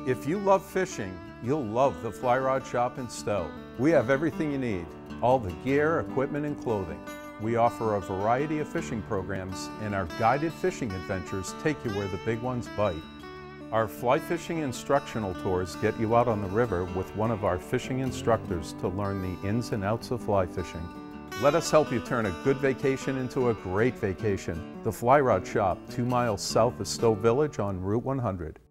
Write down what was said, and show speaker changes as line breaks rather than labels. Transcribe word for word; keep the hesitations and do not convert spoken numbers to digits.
If you love fishing, you'll love the Fly Rod Shop in Stowe. We have everything you need, all the gear, equipment, and clothing. We offer a variety of fishing programs, and our guided fishing adventures take you where the big ones bite. Our fly fishing instructional tours get you out on the river with one of our fishing instructors to learn the ins and outs of fly fishing. Let us help you turn a good vacation into a great vacation. The Fly Rod Shop, two miles south of Stowe Village on Route one hundred.